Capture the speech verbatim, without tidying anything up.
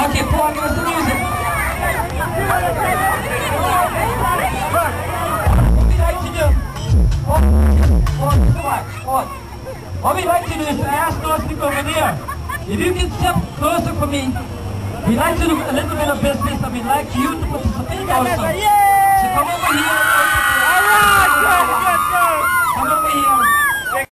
Okay, Paul, give us the music. What we like to do, Paul, Paul, come on, Paul. What we like to do is ask those people over there, if you can step closer for me, we like to do a little bit of business and we'd like you to participate also. So come over here.